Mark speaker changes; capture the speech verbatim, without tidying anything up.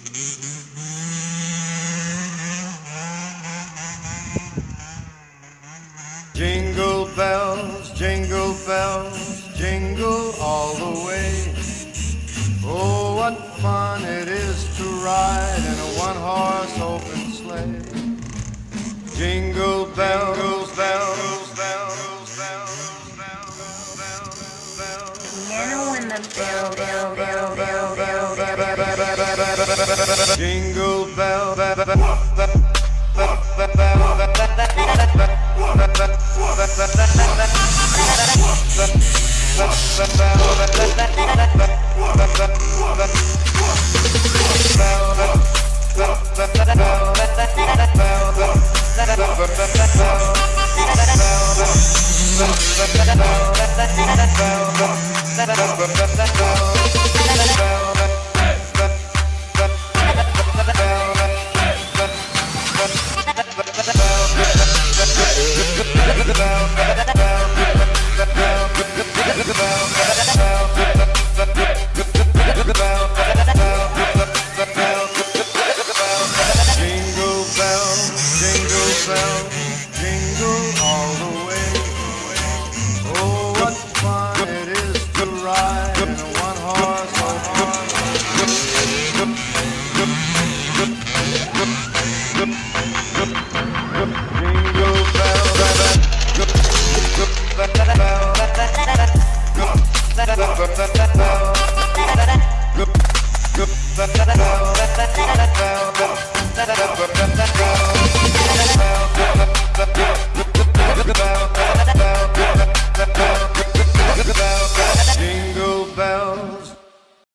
Speaker 1: Jingle bells, jingle bells, jingle all the way. Oh, what fun it is to ride in a one-horse open sleigh. Jingle bells, bells, bells, bells, bells, bells, bells.
Speaker 2: Piano in the bell, bell, bell, bell, bell, bell, bell, bell, bell, bell, bell.
Speaker 1: Jingle bell, bell, bell, bell.